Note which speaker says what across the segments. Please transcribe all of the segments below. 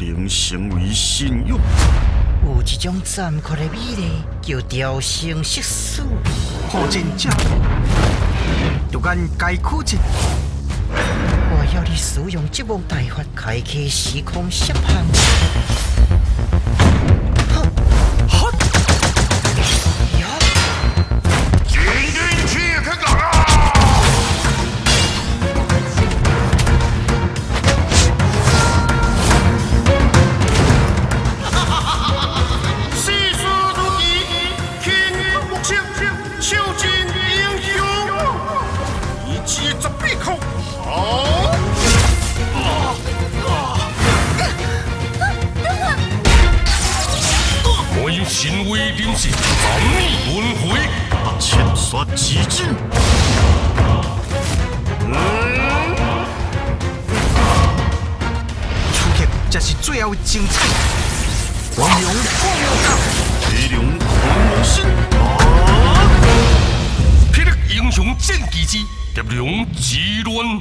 Speaker 1: 能成为神勇。
Speaker 2: 有一种残酷的美丽，叫雕生色死。
Speaker 3: 破阵者，就按该苦节。
Speaker 2: 我要你使用这幕大法，开启时空摄像。
Speaker 4: 神威临世，残逆轮回，
Speaker 1: 千刷奇境。
Speaker 3: 出现才是最后精彩。光荣光荣卡，
Speaker 1: 飞龙狂魔心。
Speaker 4: 霹雳英雄剑技之蝶龙之乱。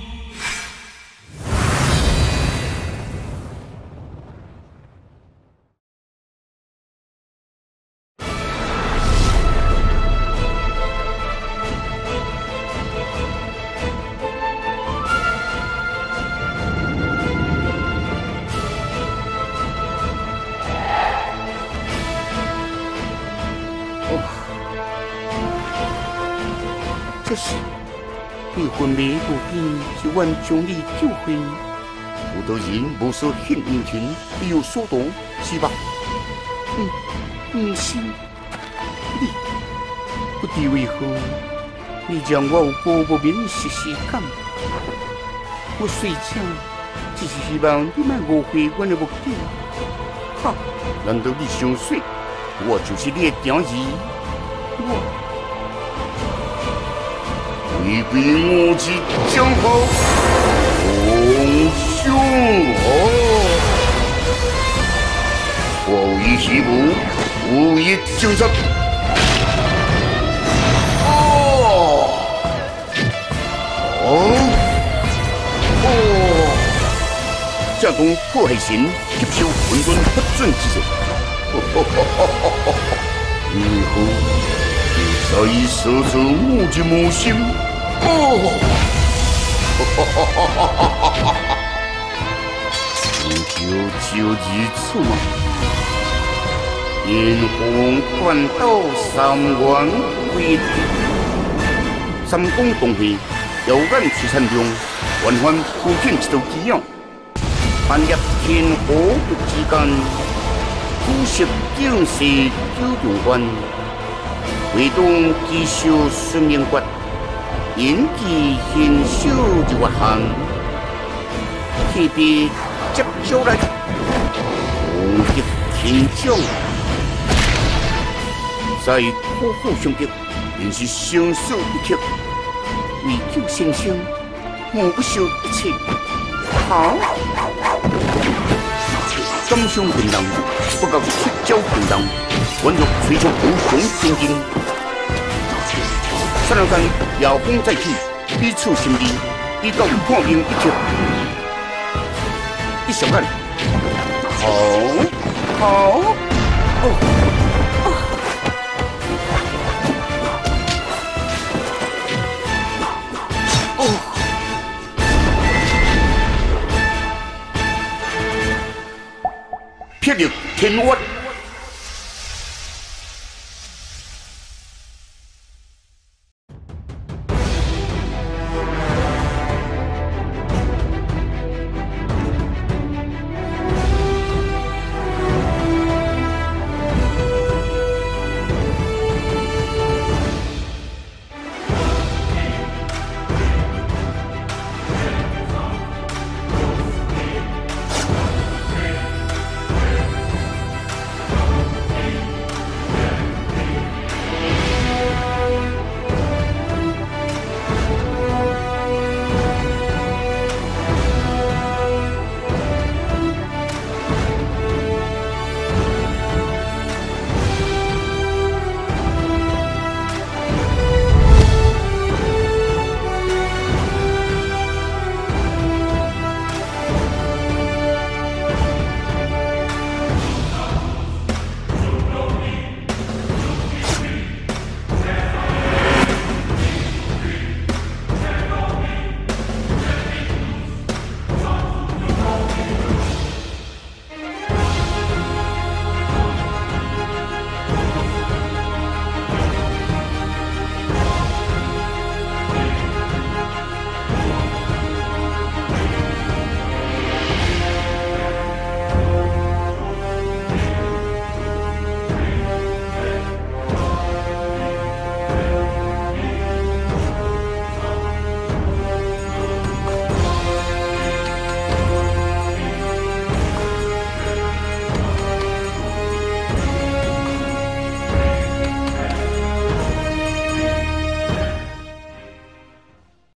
Speaker 5: 这是你昏迷多天，是阮将你救回。有的人无所献殷勤，必有所图，是吧？是。你不知为何，你让我有无眠时时感。我睡觉只是希望你莫误会阮的目的。哈，难道你想说，我就是你的条子？你比我之江豪，英雄我以西部无一精神。这种破坏神吸收混沌不准之术。以后再设置我之魔心。9日出马，炎黄关岛3元归地，三公同会遥感水产中，hoàn hoàn复现一道奇样，攀入天河之间，古色景色九重关，挥动奇秀孙明决。演技显秀就我行，特别接招来，攻击天将，在苦苦相敌，便是生死一刻，为救先生，我不惜一切。好，金相平等，不够出招平等，宛若吹出无穷天经。三人间遥风再起，彼此心意，已到破冰一刻。一上眼，好，霹雳天蛙。